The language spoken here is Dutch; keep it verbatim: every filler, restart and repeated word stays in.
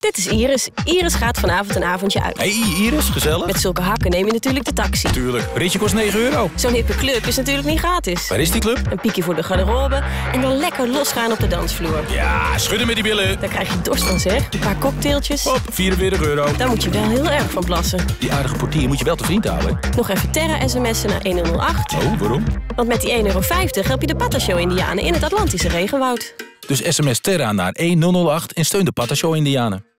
Dit is Iris. Iris gaat vanavond een avondje uit. Hey Iris, gezellig. Met zulke hakken neem je natuurlijk de taxi. Tuurlijk, ritje kost negen euro. Zo'n hippe club is natuurlijk niet gratis. Waar is die club? Een piekje voor de garderobe en dan lekker losgaan op de dansvloer. Ja, schudden met die billen. Daar krijg je dorst van, zeg. Een paar cocktailtjes. Hop, vierenveertig euro. Daar moet je wel heel erg van plassen. Die aardige portier moet je wel te vriend houden. Nog even Terra sms'en naar een nul nul acht. Oh, waarom? Want met die één euro vijftig help je de Patashow-Indianen in het Atlantische regenwoud. Dus sms Terra naar een nul nul acht en steun de Patashow Indianen.